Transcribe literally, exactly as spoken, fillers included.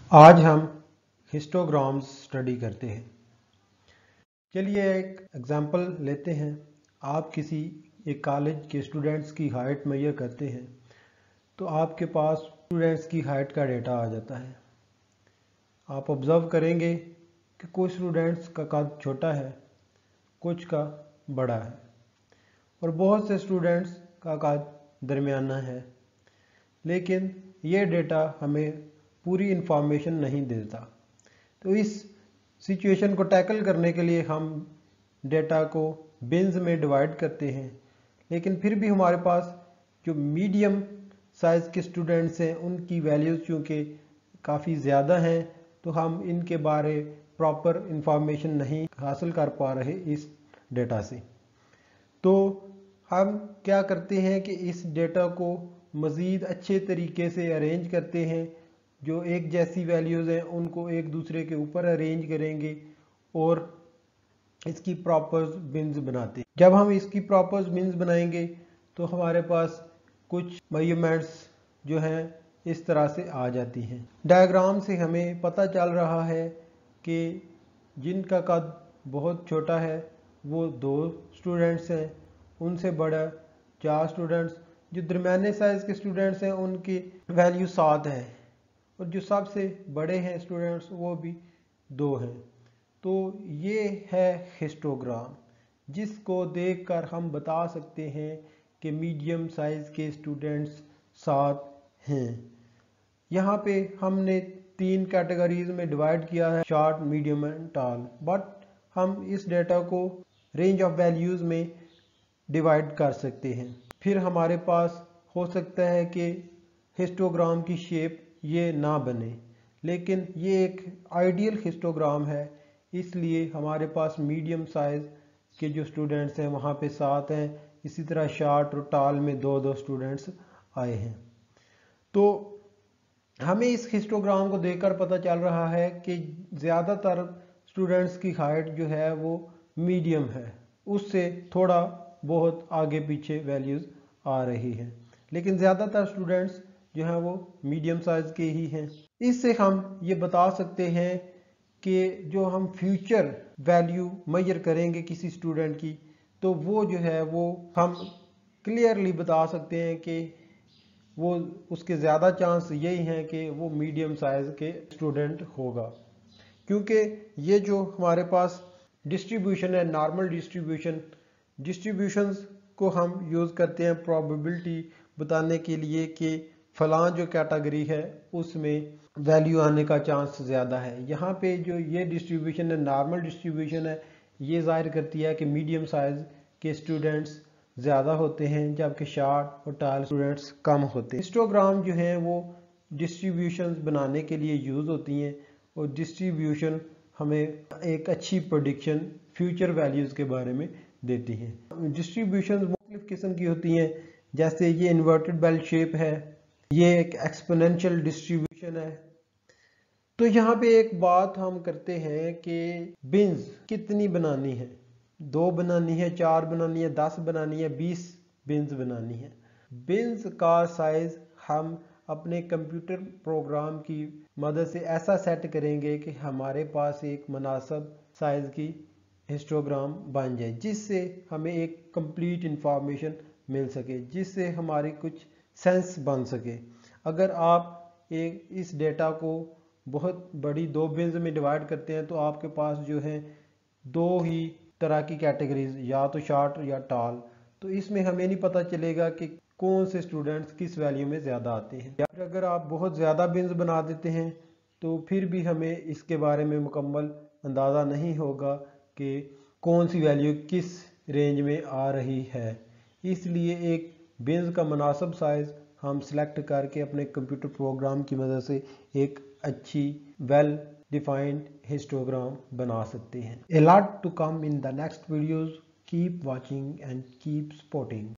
आज हम histograms study करते हैं। चलिए एक एग्जांपल लेते हैं। आप किसी एक कॉलेज के स्टूडेंट्स की हाइट मेजर करते हैं तो आपके पास स्टूडेंट्स की हाइट का डेटा आ जाता है। आप ऑब्ज़र्व करेंगे कि कुछ स्टूडेंट्स का कद छोटा है, कुछ का बड़ा है और बहुत से स्टूडेंट्स का कद दरमियाना है, लेकिन ये डेटा हमें पूरी इंफॉर्मेशन नहीं देता। तो इस सिचुएशन को टैकल करने के लिए हम डेटा को बिन्स में डिवाइड करते हैं, लेकिन फिर भी हमारे पास जो मीडियम साइज़ के स्टूडेंट्स हैं उनकी वैल्यूज़ चूँकि काफ़ी ज़्यादा हैं तो हम इनके बारे प्रॉपर इंफॉर्मेशन नहीं हासिल कर पा रहे इस डेटा से। तो हम क्या करते हैं कि इस डेटा को मज़ीद अच्छे तरीके से अरेंज करते हैं। जो एक जैसी वैल्यूज़ हैं उनको एक दूसरे के ऊपर अरेंज करेंगे और इसकी प्रॉपर्स बिन्स बनाते हैं। जब हम इसकी प्रॉपर्स बिन्स बनाएंगे तो हमारे पास कुछ मेजरमेंट्स जो हैं इस तरह से आ जाती हैं। डायग्राम से हमें पता चल रहा है कि जिनका कद बहुत छोटा है वो दो स्टूडेंट्स हैं, उनसे बड़ा चार स्टूडेंट्स, जो दरमियाने साइज़ के स्टूडेंट्स हैं उनकी वैल्यू सात है और जो सबसे बड़े हैं स्टूडेंट्स वो भी दो हैं। तो ये है हिस्टोग्राम, जिसको देखकर हम बता सकते हैं कि मीडियम साइज़ के स्टूडेंट्स सात हैं। यहाँ पे हमने तीन कैटेगरीज में डिवाइड किया है, short, medium and tall, but हम इस डेटा को रेंज ऑफ वैल्यूज़ में डिवाइड कर सकते हैं। फिर हमारे पास हो सकता है कि हिस्टोग्राम की शेप ये ना बने, लेकिन ये एक आइडियल हिस्टोग्राम है, इसलिए हमारे पास मीडियम साइज़ के जो स्टूडेंट्स हैं वहाँ पे सात हैं। इसी तरह शॉर्ट और टॉल में दो दो स्टूडेंट्स आए हैं। तो हमें इस हिस्टोग्राम को देखकर पता चल रहा है कि ज़्यादातर स्टूडेंट्स की हाइट जो है वो मीडियम है, उससे थोड़ा बहुत आगे पीछे वैल्यूज़ आ रही हैं, लेकिन ज़्यादातर स्टूडेंट्स जो हैं वो मीडियम साइज़ के ही हैं। इससे हम ये बता सकते हैं कि जो हम फ्यूचर वैल्यू मेजर करेंगे किसी स्टूडेंट की तो वो जो है वो हम क्लियरली बता सकते हैं कि वो उसके ज़्यादा चांस यही हैं कि वो मीडियम साइज़ के स्टूडेंट होगा, क्योंकि ये जो हमारे पास डिस्ट्रीब्यूशन है, नॉर्मल डिस्ट्रीब्यूशन डिस्ट्रीब्यूशंस को हम यूज़ करते हैं प्रोबेबिलिटी बताने के लिए कि फलां जो कैटेगरी है उसमें वैल्यू आने का चांस ज़्यादा है। यहाँ पे जो ये डिस्ट्रीब्यूशन है, नॉर्मल डिस्ट्रीब्यूशन है, ये ज़ाहिर करती है कि मीडियम साइज़ के स्टूडेंट्स ज़्यादा होते हैं जबकि शॉर्ट और टॉल स्टूडेंट्स कम होते हैं। हिस्टोग्राम जो है वो डिस्ट्रीब्यूशंस बनाने के लिए यूज़ होती हैं और डिस्ट्रीब्यूशन हमें एक अच्छी प्रेडिक्शन फ्यूचर वैल्यूज़ के बारे में देती हैं। डिस्ट्रीब्यूशंस मुख्तलिफ किस्म की होती हैं, जैसे ये इन्वर्टेड बेल शेप है, ये एक एक्सपोनेंशियल डिस्ट्रीब्यूशन है। तो यहाँ पे एक बात हम करते हैं कि बिन्स कितनी बनानी है, दो बनानी है, चार बनानी है, दस बनानी है, बीस बिन्स बनानी है। बिन्स का साइज हम अपने कंप्यूटर प्रोग्राम की मदद से ऐसा सेट करेंगे कि हमारे पास एक मुनासिब साइज की हिस्टोग्राम बन जाए, जिससे हमें एक कंप्लीट इंफॉर्मेशन मिल सके, जिससे हमारी कुछ सेंस बन सके। अगर आप एक इस डेटा को बहुत बड़ी दो बिन्स में डिवाइड करते हैं तो आपके पास जो है दो ही तरह की कैटेगरीज, या तो शॉर्ट या टॉल, तो इसमें हमें नहीं पता चलेगा कि कौन से स्टूडेंट्स किस वैल्यू में ज़्यादा आते हैं। या फिर अगर आप बहुत ज़्यादा बिन्स बना देते हैं तो फिर भी हमें इसके बारे में मुकम्मल अंदाज़ा नहीं होगा कि कौन सी वैल्यू किस रेंज में आ रही है। इसलिए एक बिन्स का मुनासिब साइज़ हम सिलेक्ट करके अपने कंप्यूटर प्रोग्राम की मदद से एक अच्छी वेल डिफाइंड हिस्टोग्राम बना सकते हैं। A lot to come in the next videos. Keep watching and keep supporting.